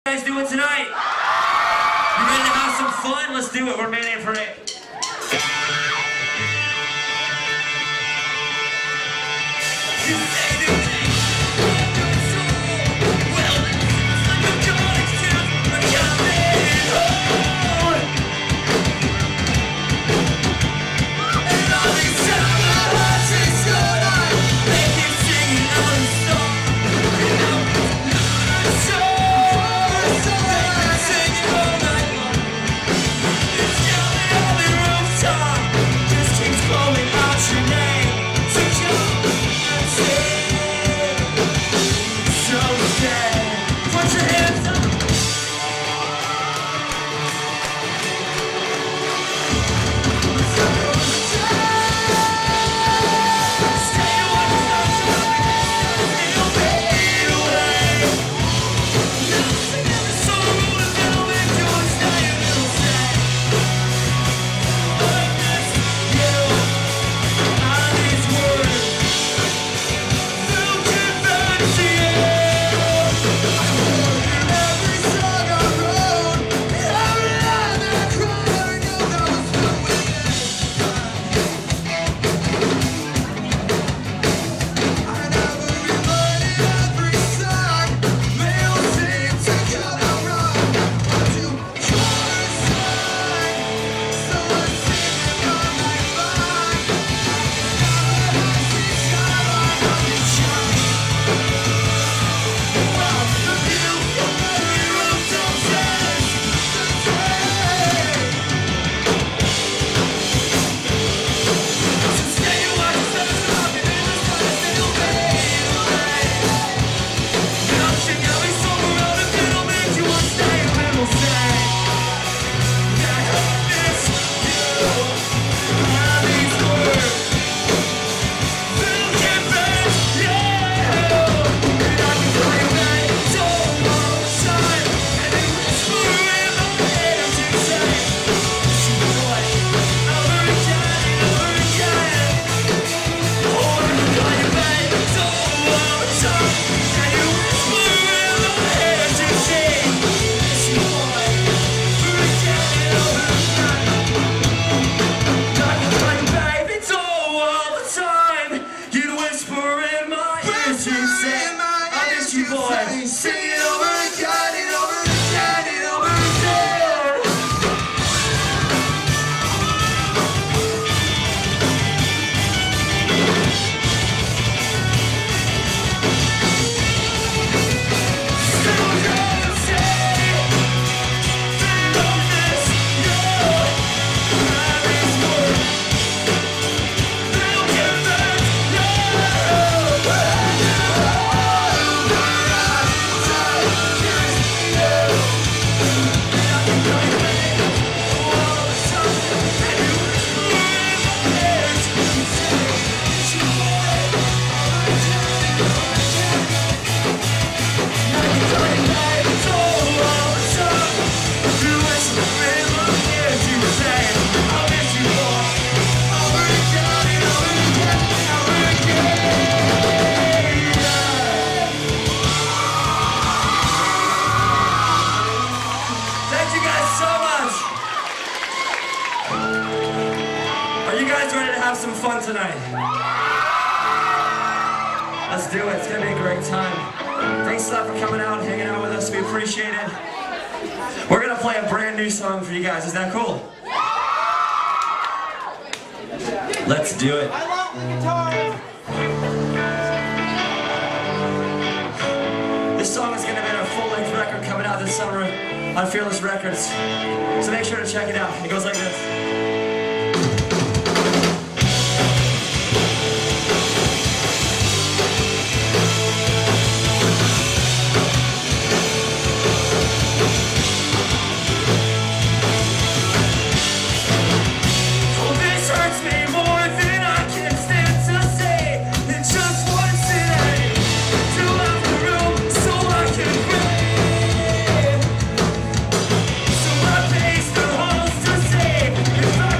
Guys doing tonight? You ready to have some fun? Let's do it. We're Mayday for it. Some fun tonight. Let's do it. It's gonna be a great time. Thanks a lot for coming out and hanging out with us. We appreciate it. We're gonna play a brand new song for you guys. Is that cool? Let's do it. I love the guitar. This song is gonna be a full-length record coming out this summer on Fearless Records. So make sure to check it out. It goes like this. If I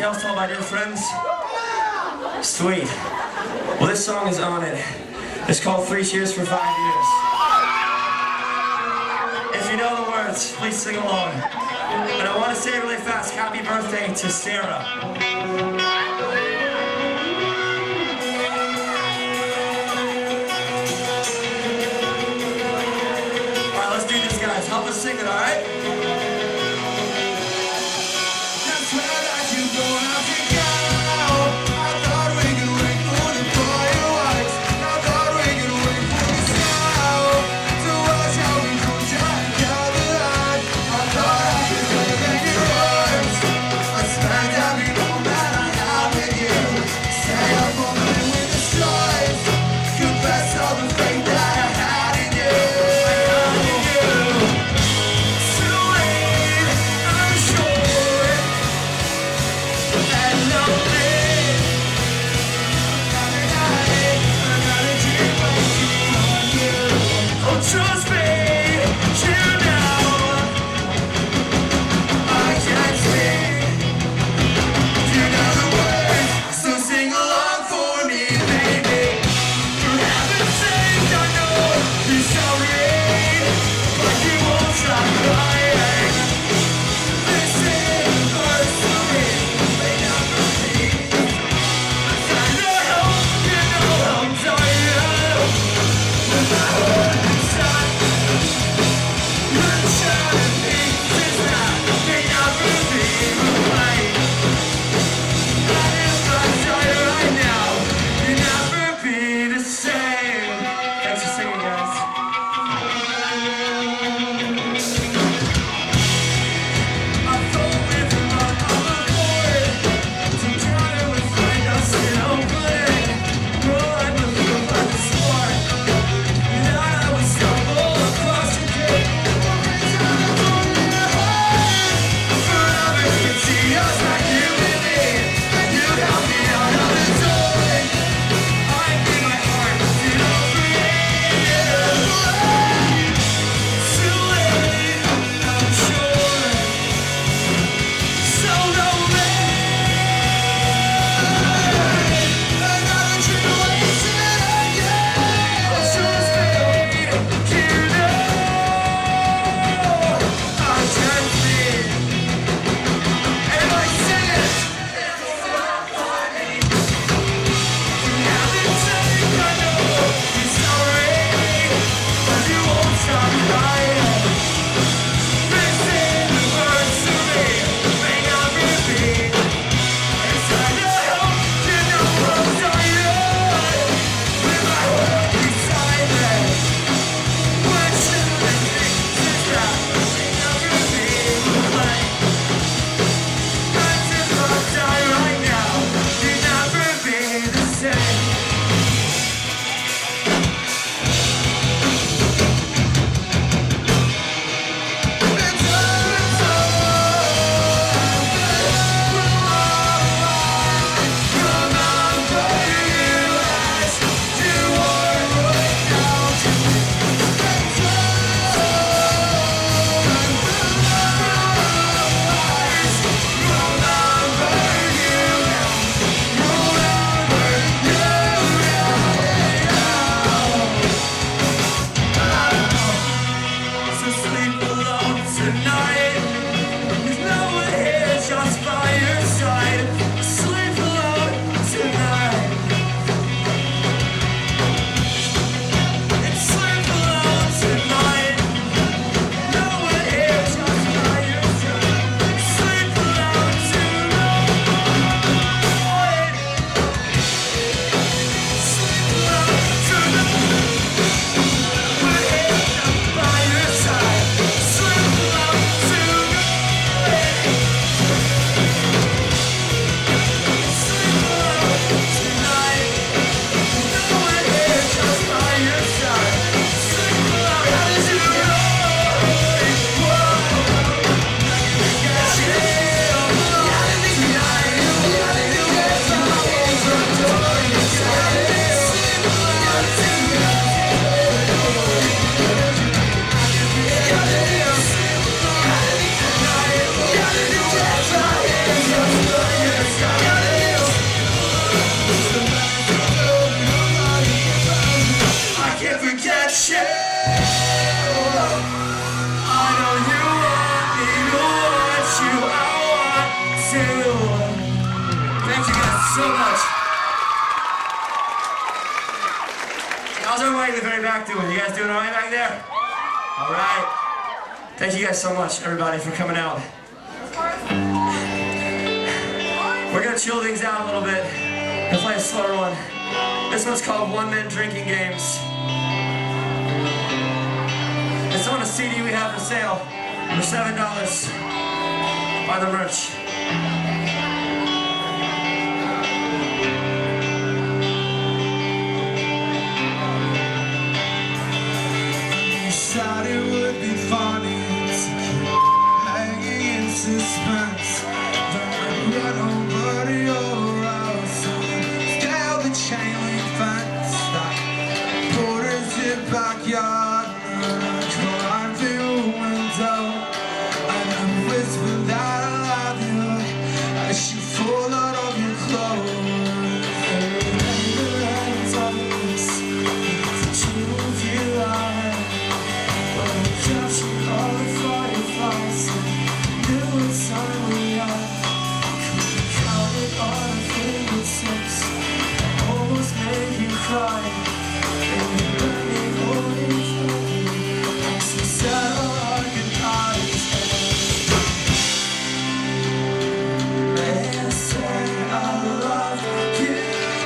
else to all my dear friends? Sweet. Well, this song is on it. It's called 3 Cheers for 5 Years. If you know the words, please sing along. And I want to say really fast, happy birthday to Sarah. Alright, let's do this, guys. Help us sing it, alright? everybody in the very back doing? You guys doing all right back there? All right. Thank you guys so much, everybody, for coming out. We're gonna chill things out a little bit and play a slower one. This one's called One Man Drinking Games. It's on a CD we have for sale for $7. Buy the merch. Thought it would be funny to keep hanging in suspense. Then run over to your house and scale the chain link fence that borders your backyard. And climb through your window and whisper that I love you as you fall out of your clothes. And the hands of this, the two of you are. Captured all the fireflies and knew what time we are. Counted on our fingertips, almost made you cry. And you let me hold it for as we said our goodbyes. May I say I love you.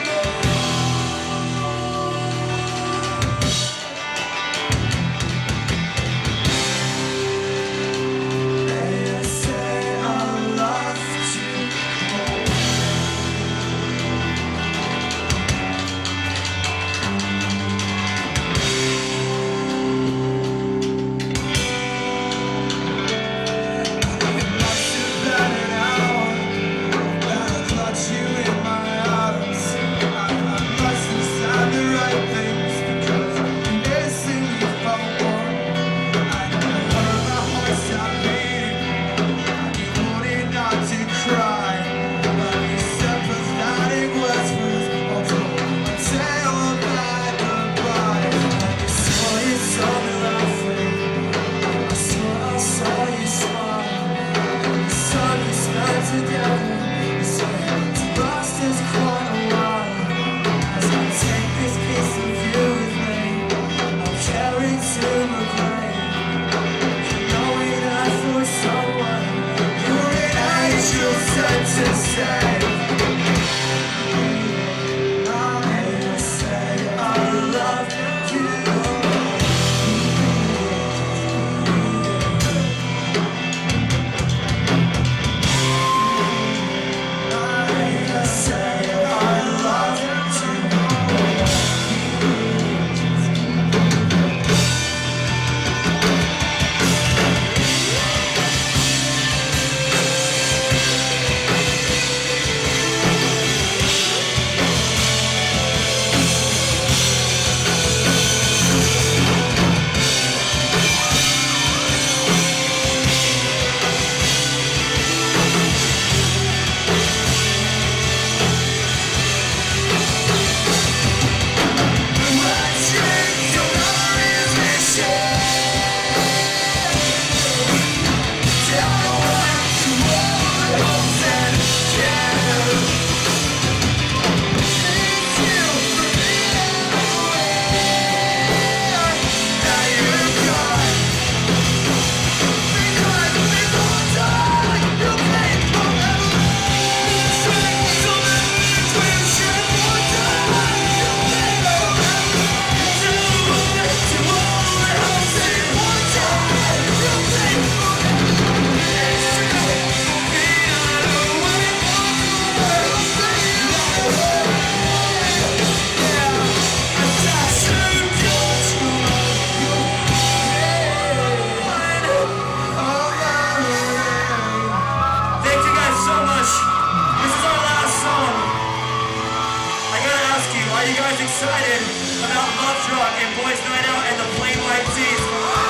Are you guys excited about Love Drunk and Boys Night Out and the Plain White Tees?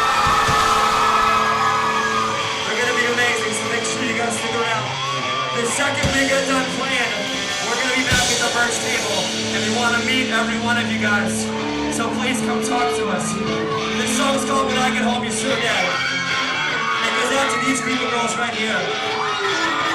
They're going to be amazing, so make sure you guys stick around. The second we get done playing, we're going to be back at the merch table, and we want to meet every one of you guys. So please come talk to us. This song's called When I Get Home, You Sure Dad. It goes out to these group of girls right here.